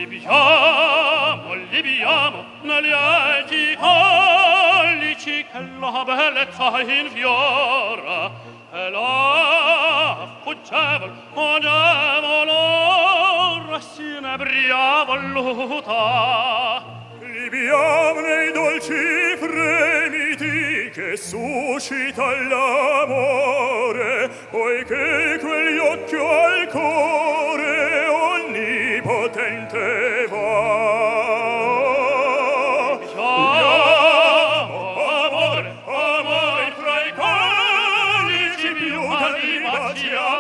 libiamo, libiamo negli alti collici che la bellezza infiora e la fuggevol, onevol si nebria voluta. Libiam nei dolci fremiti che suscita l'amore, poiché quegli occhi al cuore onnipotente va. Amore, amore, fra i collici più che li bacia.